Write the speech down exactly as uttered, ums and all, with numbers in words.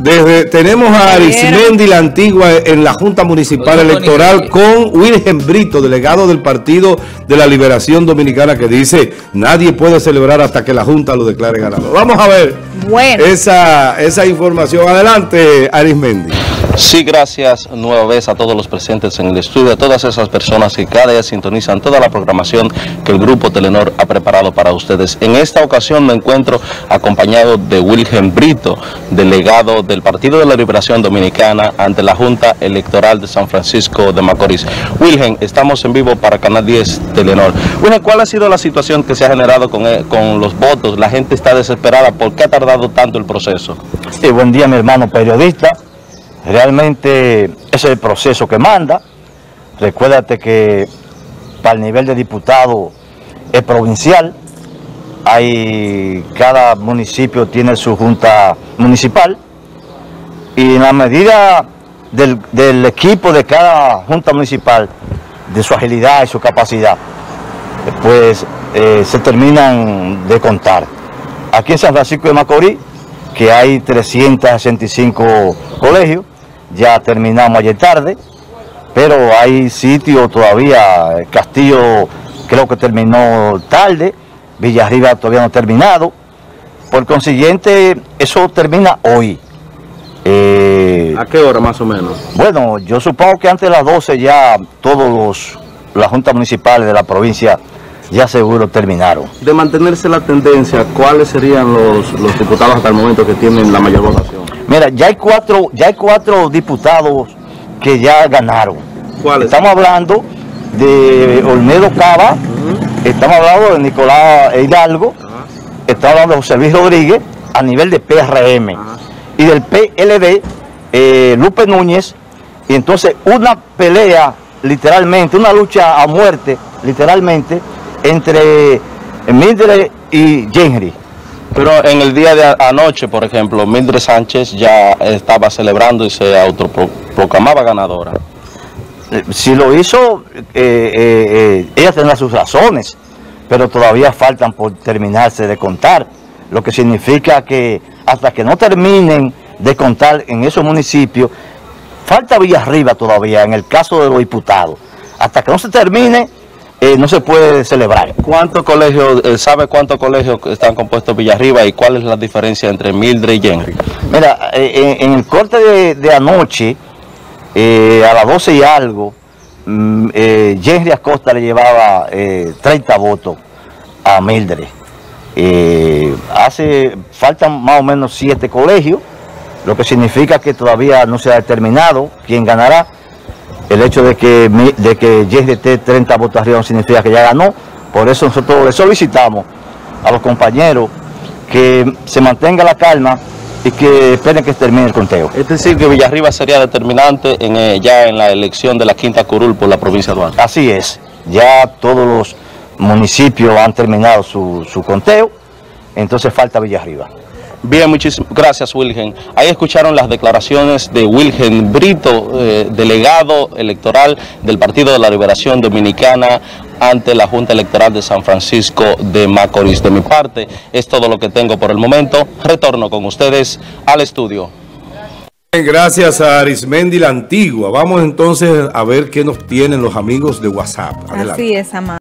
Desde, tenemos a Arismendi la Antigua en la Junta Municipal Electoral con Wilgen Brito, delegado del Partido de la Liberación Dominicana, que dice nadie puede celebrar hasta que la Junta lo declare ganador. Vamos a ver bueno. esa, esa información. Adelante, Arismendi. Sí, gracias nueva vez a todos los presentes en el estudio, a todas esas personas que cada día sintonizan toda la programación que el Grupo Telenor ha preparado para ustedes. En esta ocasión me encuentro acompañado de Wilgen Brito, delegado del Partido de la Liberación Dominicana ante la Junta Electoral de San Francisco de Macorís. Wilgen, estamos en vivo para Canal diez Telenor. Wilgen, ¿cuál ha sido la situación que se ha generado con, con los votos? La gente está desesperada. ¿Por qué ha tardado tanto el proceso? Sí, buen día, mi hermano periodista. Realmente ese es el proceso que manda. Recuérdate que para el nivel de diputado es provincial. Hay, cada municipio tiene su junta municipal. Y en la medida del, del equipo de cada junta municipal, de su agilidad y su capacidad, pues eh, se terminan de contar. Aquí en San Francisco de Macorís, que hay trescientos sesenta y cinco colegios, ya terminamos ayer tarde, pero hay sitios todavía. Castillo creo que terminó tarde, Villarriba todavía no ha terminado. Por consiguiente, eso termina hoy. Eh, ¿A qué hora más o menos? Bueno, yo supongo que antes de las doce ya todos los las juntas municipales de la provincia ya seguro terminaron. De mantenerse la tendencia, ¿cuáles serían los, los diputados hasta el momento que tienen la mayor votación? Mira, ya hay cuatro, ya hay cuatro diputados que ya ganaron. ¿Cuáles? Estamos hablando de Olmedo Cava, uh-huh. Estamos hablando de Nicolás Hidalgo, uh-huh. Estamos hablando de José Luis Rodríguez a nivel de P R M, uh-huh. Y del P L D, eh, Lupe Núñez, y entonces una pelea literalmente, una lucha a muerte literalmente entre Mildred y Henry. Pero en el día de anoche, por ejemplo, Mildred Sánchez ya estaba celebrando y se autoproclamaba ganadora. Si lo hizo, eh, eh, eh, ella tendrá sus razones, pero todavía faltan por terminarse de contar, lo que significa que hasta que no terminen de contar en esos municipios, falta Villarriba todavía, en el caso de los diputados. Hasta que no se termine, Eh, no se puede celebrar. ¿Cuántos colegios, eh, sabe cuántos colegios están compuestos Villarriba y cuál es la diferencia entre Mildred y Henry? Mira, eh, en, en el corte de, de anoche, eh, a las doce y algo, mm, eh, Henry Acosta le llevaba eh, treinta votos a Mildred. Eh, hace, faltan más o menos siete colegios, lo que significa que todavía no se ha determinado quién ganará. El hecho de que, de que Henry esté treinta votos arriba no significa que ya ganó. Por eso nosotros le solicitamos a los compañeros que se mantenga la calma y que esperen que termine el conteo. Es decir, que Villarriba sería determinante en, eh, ya en la elección de la Quinta Curul por la provincia de Duarte. Así es. Ya todos los municipios han terminado su, su conteo, entonces falta Villarriba. Bien, muchísimas gracias, Wilgen. Ahí escucharon las declaraciones de Wilgen Brito, eh, delegado electoral del Partido de la Liberación Dominicana ante la Junta Electoral de San Francisco de Macorís. De mi parte, es todo lo que tengo por el momento. Retorno con ustedes al estudio. Gracias a Arismendi la Antigua. Vamos entonces a ver qué nos tienen los amigos de WhatsApp. Adelante. Así es, Amado.